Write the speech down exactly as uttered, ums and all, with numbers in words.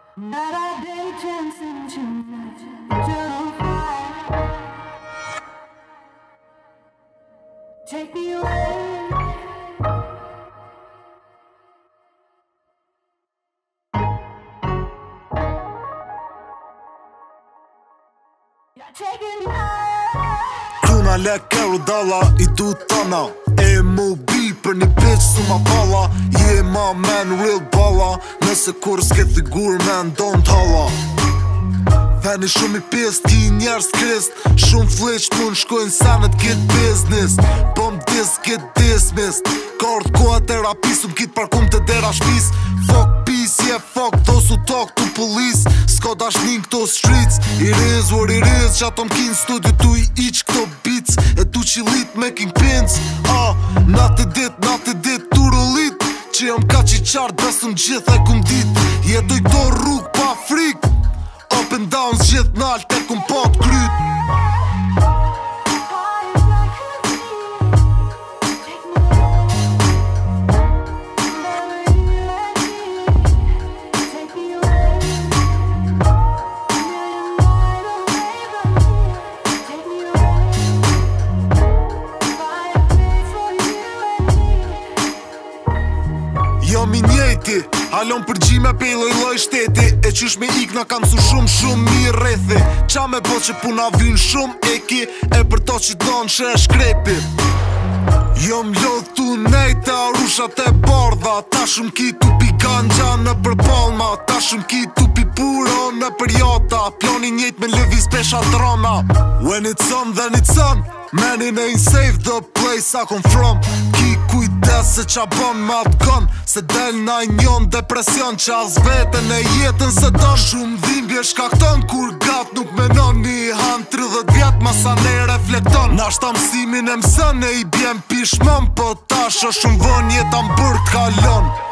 Not a day dancing tonight, eternal fire. Take me away. You're taking me high. Kruna leke u dalla i du tana E mu bi për një bitch su ma palla Je ma man real balla Nëse kur s'ke figur man don't holla Veni shumë i pist, ki njerës krist Shumë fleq mund shkojnë sanet get business Bom dis get dismissed Kord koha terapi su m'kit parkum të dera shpis Fuck peace, yeah fuck those who talk to police S'ka dashnin këto streets It is what it is Qa tom kin studio tu i iq këto beats E tu qilit making pins Ah, natë dit, natë dit, tu rëllit Që jam ka qi qartë besëm gjitha e kum dit Jetoj këto rrug pa frik Up and downs gjithë nalt e kum pot kryt Jam i njejti, halon përgjime pe i loj loj shteti E qysh me ik na kam su shumë shumë mi rethi Qa me po që puna vyn shumë eki E për to që don që e shkrepi Jom lodh tu nejta rushat e bardha Ta shumë ki tu pi ganja në për palma Ta shumë ki tu pi puro në për jota Ploni njejt me lëviz pesha drama When it's on then it's on Man it ain't safe the place I come from Ki kujdes se qa bon ma t'gon Se del na njon depresion Qa as vetën e jetën se don Shumë dhimbje shkakton Kur gat nuk menon Një han tridhjet vjet Masa ne reflekton Nashta mësimin e mësën E i bjem pishmon Po tash është shumë vën Jeta m'bër t'kalon